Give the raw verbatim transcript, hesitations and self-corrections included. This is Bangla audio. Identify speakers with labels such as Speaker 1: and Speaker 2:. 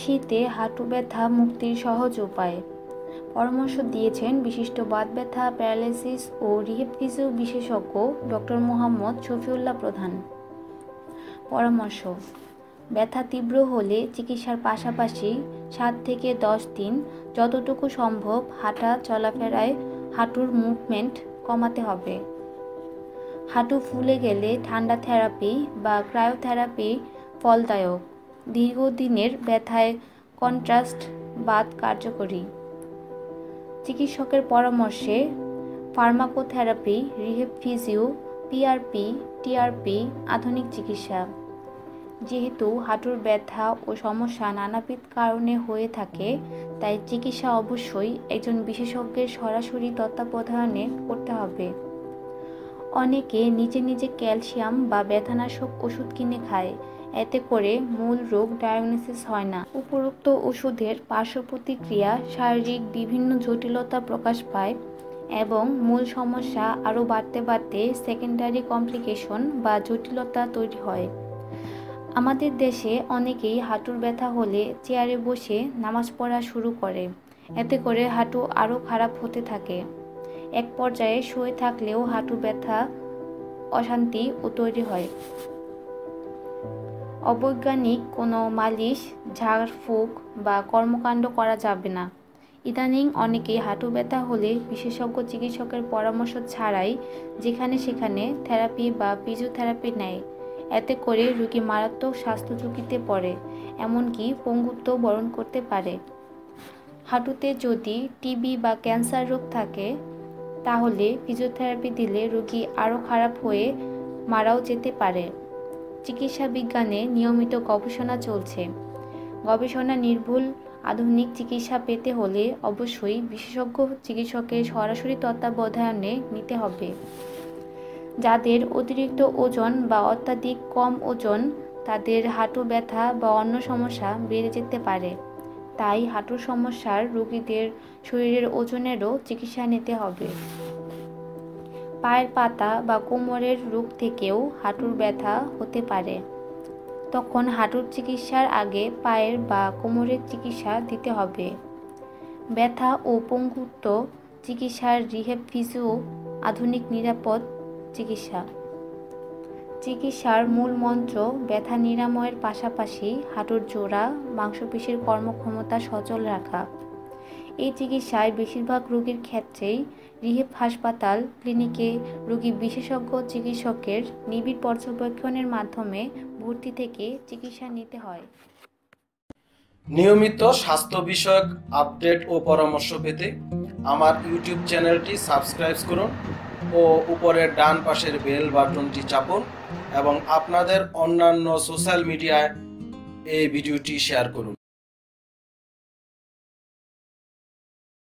Speaker 1: শীতে হাঁটু ব্যথা মুক্তির সহজ উপায় পরামর্শ দিয়েছেন বিশিষ্ট বাত ব্যথা, প্যারালাইসিস ও রিহেব ফিজিও বিশেষজ্ঞ ডক্টর মোহাম্মদ শফিউল্লাহ প্রধান। পরামর্শ: ব্যথা তীব্র হলে চিকিৎসার পাশাপাশি সাত থেকে দশ দিন যতটুকু সম্ভব হাঁটা চলাফেরায় হাঁটুর মুভমেন্ট কমাতে হবে। হাঁটু ফুলে গেলে ঠান্ডা থেরাপি বা ক্রায়োথেরাপি ফলদায়ক। দীর্ঘদিনের ব্যথায় কন্ট্রাস্ট বাত কার্যকরী। চিকিৎসকের পরামর্শে pharmacotherapy, rehab physio, PRP, TRP আধুনিক চিকিৎসা। যেহেতু হাঁটুর ব্যথা ও সমস্যা নানাবিধ কারণে হয়ে থাকে, তাই চিকিৎসা অবশ্যই একজন বিশেষজ্ঞের সরাসরি তত্ত্বাবধানে করতে হবে। অনেকে নিজে নিজে ক্যালসিয়াম বা ব্যথানাশক ওষুধ কিনে খায়, এতে করে মূল রোগ ডায়াগনোসিস হয় না। উপরোক্ত ওষুধের পার্শ্ব প্রতিক্রিয়া শারীরিক বিভিন্ন জটিলতা প্রকাশ পায় এবং মূল সমস্যা আরও বাড়তে বাড়তে সেকেন্ডারি কমপ্লিকেশন বা জটিলতা তৈরি হয়। আমাদের দেশে অনেকেই হাঁটুর ব্যথা হলে চেয়ারে বসে নামাজ পড়া শুরু করে, এতে করে হাঁটু আরও খারাপ হতে থাকে। এক পর্যায়ে শুয়ে থাকলেও হাঁটু ব্যথা, অশান্তি ও তৈরি হয়। অবৈজ্ঞানিক কোনো মালিশ, ঝাড়ফুঁক বা কর্মকাণ্ড করা যাবে না। ইদানিং অনেকেই হাঁটু ব্যথা হলে বিশেষজ্ঞ চিকিৎসকের পরামর্শ ছাড়াই যেখানে সেখানে থেরাপি বা ফিজিওথেরাপি নেয়। এতে করে রোগী মারাত্মক স্বাস্থ্য ঝুঁকিতে পড়ে, এমনকি পঙ্গুত্ব বরণ করতে পারে। হাঁটুতে যদি টিবি বা ক্যান্সার রোগ থাকে, তাহলে ফিজিওথেরাপি দিলে রোগী আরও খারাপ হয়ে মারাও যেতে পারে। চিকিৎসা বিজ্ঞানে নিয়মিত গবেষণা চলছে। গবেষণা নির্ভুল আধুনিক চিকিৎসা পেতে হলে অবশ্যই বিশেষজ্ঞ চিকিৎসকের সরাসরি তত্ত্বাবধানে নিতে হবে। যাদের অতিরিক্ত ওজন বা অত্যাধিক কম ওজন, তাদের হাঁটু ব্যথা বা অন্য সমস্যা বেড়ে যেতে পারে। তাই হাঁটুর সমস্যার রোগীদের শরীরের ওজনেরও চিকিৎসা নিতে হবে। পায়ের পাতা বা কোমরের রোগ থেকেও হাঁটুর ব্যথা হতে পারে। তখন হাঁটুর চিকিৎসার আগে পায়ের বা কোমরের চিকিৎসা দিতে হবে। ব্যথা ও পঙ্গুত্ব চিকিৎসার রিহেব ফিজিও আধুনিক নিরাপদ চিকিৎসা। চিকিৎসার মূল মন্ত্র ব্যথা নিরাময়ের পাশাপাশি হাঁটুর জোড়া, মাংসপেশির কর্মক্ষমতা সচল রাখা। এই চিকিৎসায় বেশিরভাগ রোগীর ক্ষেত্রেই রিহেব হাসপাতাল, ক্লিনিকে রোগী বিশেষজ্ঞ চিকিৎসকের নিবিড় পর্যবেক্ষণের মাধ্যমে ভর্তি থেকে চিকিৎসা নিতে হয়।
Speaker 2: নিয়মিত স্বাস্থ্য বিষয়ক আপডেট ও পরামর্শ পেতে আমার ইউটিউব চ্যানেলটি সাবস্ক্রাইব করুন ও উপরের ডান পাশের বেল বাটনটি চাপুন এবং আপনাদের অন্যান্য সোশ্যাল মিডিয়ায় এই ভিডিওটি শেয়ার করুন।